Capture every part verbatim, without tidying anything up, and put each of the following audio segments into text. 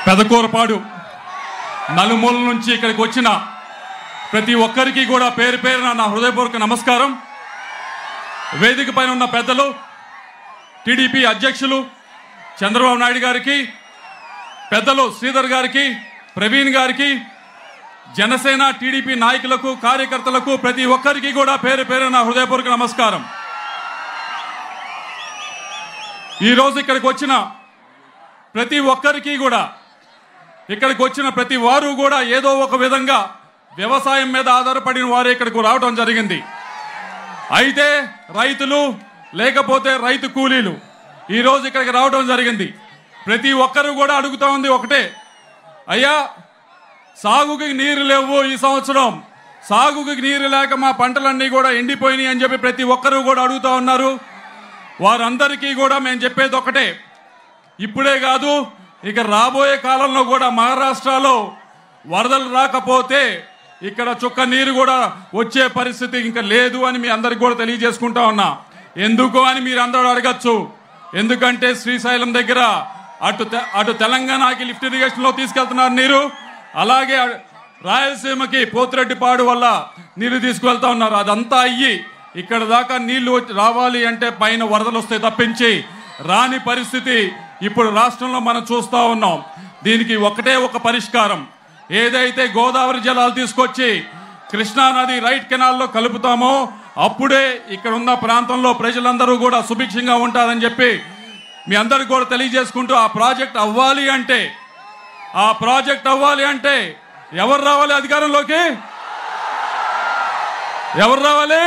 పెదకూరపాడు నలుమూల నుంచి ఇక్కడికి వచ్చిన ప్రతి ఒక్కరికి కూడా పేరు పేరున నా హృదయపూర్వక నమస్కారం. వేదిక పైన ఉన్న పెద్దలు, టీడీపీ అధ్యక్షులు చంద్రబాబు నాయుడు గారికి, పెద్దలు శ్రీధర్ గారికి, ప్రవీణ్ గారికి, జనసేన టీడీపీ నాయకులకు, కార్యకర్తలకు ప్రతి ఒక్కరికి కూడా పేరు పేరున నా హృదయపూర్వక నమస్కారం. ఈరోజు ఇక్కడికి వచ్చిన ప్రతి ఒక్కరికి కూడా, ఇక్కడికి వచ్చిన ప్రతి వారు కూడా ఏదో ఒక విధంగా వ్యవసాయం మీద ఆధారపడిన వారే ఇక్కడికి రావడం జరిగింది. అయితే రైతులు లేకపోతే రైతు కూలీలు ఈరోజు ఇక్కడికి రావడం జరిగింది. ప్రతి ఒక్కరు కూడా అడుగుతా ఉంది ఒకటే, అయ్యా సాగుకి నీరు లేవు, ఈ సంవత్సరం సాగుకి నీరు లేక మా పంటలన్నీ కూడా ఎండిపోయినాయి అని చెప్పి ప్రతి ఒక్కరు కూడా అడుగుతా ఉన్నారు. వారందరికీ కూడా మేము చెప్పేది ఒకటే, ఇప్పుడే కాదు ఇక రాబోయే కాలంలో కూడా మహారాష్ట్రలో వరదలు రాకపోతే ఇక్కడ చుక్క నీరు కూడా వచ్చే పరిస్థితి ఇంకా లేదు అని మీ అందరికి కూడా తెలియజేసుకుంటా ఉన్నా. ఎందుకు అని మీరు అందరూ అడగచ్చు. ఎందుకంటే శ్రీశైలం దగ్గర అటు అటు తెలంగాణకి లిఫ్ట్ ఇరిగేషన్లో తీసుకెళ్తున్నారు నీరు, అలాగే రాయలసీమకి పోతిరెడ్డిపాడు వల్ల నీరు తీసుకువెళ్తా ఉన్నారు. అదంతా అయ్యి ఇక్కడ దాకా నీళ్లు రావాలి అంటే పైన వరదలు వస్తే తప్పించి రాని పరిస్థితి ఇప్పుడు రాష్ట్రంలో మనం చూస్తూ ఉన్నాం. దీనికి ఒకటే ఒక పరిష్కారం, ఏదైతే గోదావరి జలాలు తీసుకొచ్చి కృష్ణానది రైట్ కెనాల్లో కలుపుతామో అప్పుడే ఇక్కడ ఉన్న ప్రాంతంలో ప్రజలందరూ కూడా సుభిక్షంగా ఉంటారని చెప్పి మీ అందరికి కూడా తెలియజేసుకుంటూ, ఆ ప్రాజెక్ట్ అవ్వాలి అంటే ఆ ప్రాజెక్ట్ అవ్వాలి అంటే ఎవరు రావాలి అధికారంలోకి? ఎవరు రావాలి?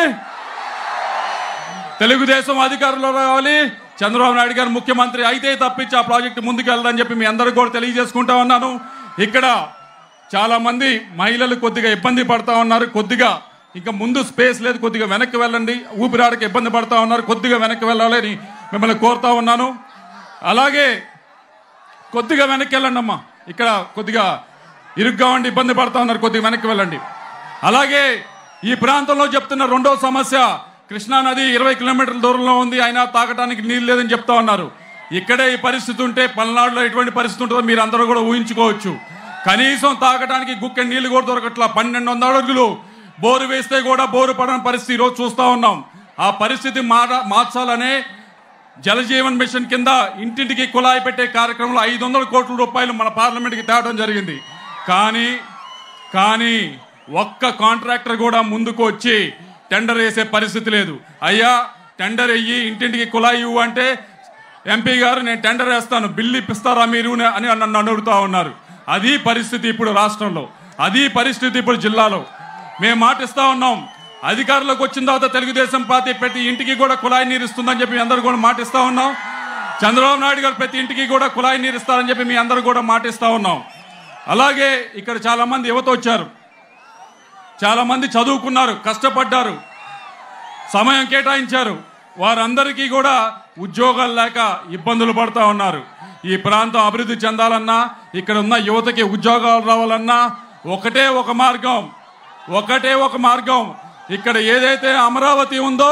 తెలుగుదేశం అధికారంలో రావాలి. చంద్రబాబు నాయుడు గారు ముఖ్యమంత్రి అయితే తప్పించి ఆ ప్రాజెక్టు ముందుకు వెళ్ళదని చెప్పి మీ అందరికి కూడా తెలియజేసుకుంటా ఉన్నాను. ఇక్కడ చాలా మంది మహిళలు కొద్దిగా ఇబ్బంది పడతా ఉన్నారు. కొద్దిగా ఇంకా ముందు స్పేస్ లేదు, కొద్దిగా వెనక్కి వెళ్ళండి. ఊపిరాడకి ఇబ్బంది పడతా ఉన్నారు, కొద్దిగా వెనక్కి వెళ్ళాలి అని మిమ్మల్ని కోరుతా ఉన్నాను. అలాగే కొద్దిగా వెనక్కి వెళ్ళండి అమ్మా, ఇక్కడ కొద్దిగా ఇరుగ్గా ఉండి ఇబ్బంది పడతా ఉన్నారు, కొద్దిగా వెనక్కి వెళ్ళండి. అలాగే ఈ ప్రాంతంలో చెప్తున్న రెండో సమస్య, కృష్ణానది ఇరవై కిలోమీటర్ల దూరంలో ఉంది, అయినా తాగటానికి నీళ్ళు లేదని చెప్తా ఉన్నారు. ఇక్కడే ఈ పరిస్థితి ఉంటే పల్నాడులో ఎటువంటి పరిస్థితి ఉంటుందో మీరు అందరూ కూడా ఊహించుకోవచ్చు. కనీసం తాగటానికి గుక్క నీళ్లు కూడా దొరకట్లా. పన్నెండు వందల అడుగులు బోరు వేస్తే కూడా బోరు పడని పరిస్థితి ఈరోజు చూస్తూ ఉన్నాం. ఆ పరిస్థితి మార్చాలనే జలజీవన్ మిషన్ కింద ఇంటింటికి కుళాయి పెట్టే కార్యక్రమంలో ఐదు వందల కోట్ల రూపాయలు మన పార్లమెంట్కి తేవడం జరిగింది. కానీ కానీ ఒక్క కాంట్రాక్టర్ కూడా ముందుకు వచ్చి టెండర్ వేసే పరిస్థితి లేదు. అయ్యా టెండర్ వెయ్యి, ఇంటింటికి కుళాయి ఇవ్వు అంటే ఎంపీ గారు నేను టెండర్ వేస్తాను, బిల్లు ఇప్పిస్తారా మీరు అని నన్ను అడుగుతూ ఉన్నారు. అది పరిస్థితి ఇప్పుడు రాష్ట్రంలో, అది పరిస్థితి ఇప్పుడు జిల్లాలో. మేము మాటిస్తా ఉన్నాం, అధికారంలోకి వచ్చిన తర్వాత తెలుగుదేశం పార్టీ ప్రతి ఇంటికి కూడా కుళాయి నీరు ఇస్తుందని చెప్పి మీ అందరూ కూడా మాటిస్తా ఉన్నాం. చంద్రబాబు నాయుడు గారు ప్రతి ఇంటికి కూడా కుళాయి నీరు ఇస్తారని చెప్పి మీ అందరూ కూడా మాటిస్తా ఉన్నాం. అలాగే ఇక్కడ చాలా మంది యువత వచ్చారు, చాలా మంది చదువుకున్నారు, కష్టపడ్డారు, సమయం కేటాయించారు. వారందరికీ కూడా ఉద్యోగాలు లేక ఇబ్బందులు పడుతూ ఉన్నారు. ఈ ప్రాంతం అభివృద్ధి చెందాలన్నా, ఇక్కడ ఉన్న యువతకి ఉద్యోగాలు రావాలన్నా ఒకటే ఒక మార్గం, ఒకటే ఒక మార్గం. ఇక్కడ ఏదైతే అమరావతి ఉందో,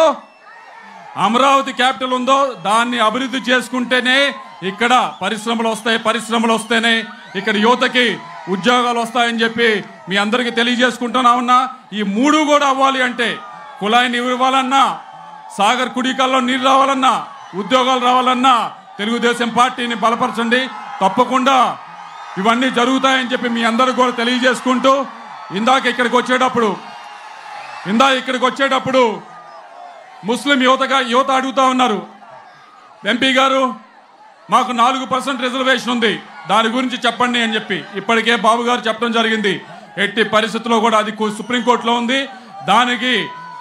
అమరావతి క్యాపిటల్ ఉందో దాన్ని అభివృద్ధి చేసుకుంటేనే ఇక్కడ పరిశ్రమలు వస్తాయి, పరిశ్రమలు వస్తేనే ఇక్కడ యువతకి ఉద్యోగాలు వస్తాయని చెప్పి మీ అందరికీ తెలియజేసుకుంటున్నా ఉన్నా. ఈ మూడు కూడా అవ్వాలి అంటే కుళాయి నీరు ఇవ్వాలన్నా, సాగర్ కుడికాల్లో నీరు రావాలన్నా, ఉద్యోగాలు రావాలన్నా తెలుగుదేశం పార్టీని బలపరచండి. తప్పకుండా ఇవన్నీ జరుగుతాయని చెప్పి మీ అందరికీ కూడా తెలియజేసుకుంటూ, ఇందాక ఇక్కడికి వచ్చేటప్పుడు ఇందా ఇక్కడికి వచ్చేటప్పుడు ముస్లిం యువతగా యువత అడుగుతూ ఉన్నారు, ఎంపీ గారు మాకు నాలుగు పర్సెంట్ రిజర్వేషన్ ఉంది, దాని గురించి చెప్పండి అని చెప్పి. ఇప్పటికే బాబు గారు చెప్పడం జరిగింది, ఎట్టి పరిస్థితుల్లో కూడా అది సుప్రీంకోర్టులో ఉంది, దానికి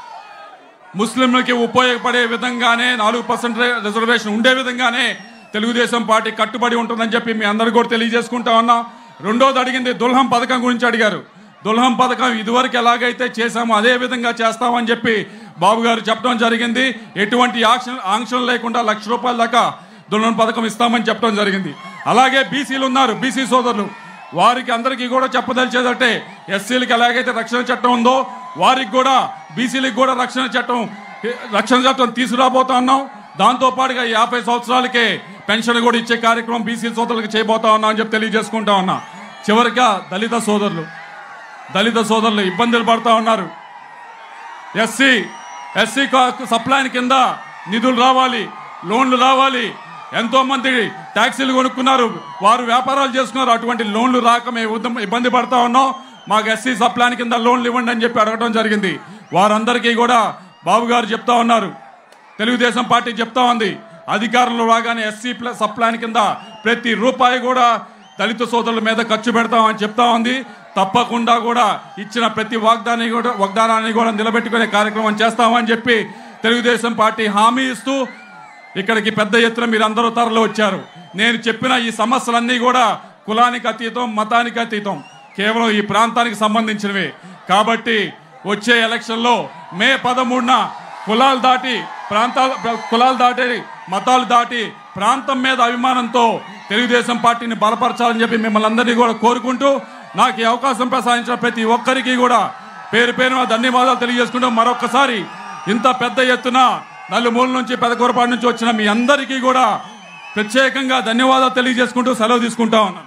ముస్లింలకి ఉపయోగపడే విధంగానే నాలుగు పర్సెంట్ రిజర్వేషన్ ఉండే విధంగానే తెలుగుదేశం పార్టీ కట్టుబడి ఉంటుందని చెప్పి మీ అందరికీ కూడా తెలియజేసుకుంటా ఉన్నాం. రెండోది అడిగింది దుల్హం పథకం గురించి అడిగారు. దుల్హం పథకం ఇదివరకు ఎలాగైతే చేశామో అదే విధంగా చేస్తామని చెప్పి బాబు గారు చెప్పడం జరిగింది. ఎటువంటి ఆంక్ష ఆంక్షలు లేకుండా లక్ష రూపాయల దాకా దుల్హం పథకం ఇస్తామని చెప్పడం జరిగింది. అలాగే బీసీలు ఉన్నారు, బీసీ సోదరులు, వారికి అందరికీ కూడా చెప్పదలిచేదంటే ఎస్సీలకు ఎలాగైతే రక్షణ చట్టం ఉందో వారికి కూడా బీసీలకు కూడా రక్షణ చట్టం రక్షణ చట్టం తీసుకురాబోతా ఉన్నాం. దాంతోపాటుగా యాభై సంవత్సరాలకే పెన్షన్ కూడా ఇచ్చే కార్యక్రమం బీసీ సోదరులకు చేయబోతా ఉన్నా అని చెప్పి తెలియజేసుకుంటా ఉన్నా. చివరిగా దళిత సోదరులు దళిత సోదరులు ఇబ్బందులు పడతా ఉన్నారు. ఎస్సీ ఎస్సీ సప్లైన్ కింద నిధులు రావాలి, లోన్లు రావాలి. ఎంతో మంది ట్యాక్సీలు కొనుక్కున్నారు, వారు వ్యాపారాలు చేసుకున్నారు. అటువంటి లోన్లు రాక మేము ఇబ్బంది పడతా ఉన్నాం. మాకు ఎస్సీ సప్లైన్ కింద లోన్లు ఇవ్వండి అని చెప్పి అడగడం జరిగింది. వారందరికీ కూడా బాబు గారు చెప్తా ఉన్నారు, తెలుగుదేశం పార్టీ చెప్తా ఉంది, అధికారంలో రాగానే ఎస్సీ ప్లస్ సప్లైన్ కింద ప్రతి రూపాయి కూడా దళిత సోదరుల మీద ఖర్చు పెడతామని చెప్తా ఉంది. తప్పకుండా కూడా ఇచ్చిన ప్రతి వాగ్దానాన్ని కూడా వాగ్దానాన్ని కూడా నిలబెట్టుకునే కార్యక్రమం చేస్తామని చెప్పి తెలుగుదేశం పార్టీ హామీ ఇస్తూ ఇక్కడికి పెద్ద ఎత్తున మీరు అందరూ తరలి వచ్చారు. నేను చెప్పిన ఈ సమస్యలన్నీ కూడా కులానికి అతీతం, మతానికి అతీతం, కేవలం ఈ ప్రాంతానికి సంబంధించినవి. కాబట్టి వచ్చే ఎలక్షన్లో మే పదమూడున కులాలు దాటి ప్రాంతాలు కులాలు దాటి మతాలు దాటి ప్రాంతం మీద అభిమానంతో తెలుగుదేశం పార్టీని బలపరచాలని చెప్పి మిమ్మల్ని అందరినీ కూడా కోరుకుంటూ, నాకు ఈ అవకాశం ప్రసాదించిన ప్రతి ఒక్కరికి కూడా పేరు పేరున ధన్యవాదాలు తెలియజేసుకుంటూ, మరొకసారి ఇంత పెద్ద ఎత్తున నలుమూల నుంచి పెదకూరపాడు నుంచి వచ్చిన మీ అందరికీ కూడా ప్రత్యేకంగా ధన్యవాదాలు తెలియజేసుకుంటూ సెలవు తీసుకుంటా ఉన్నాను.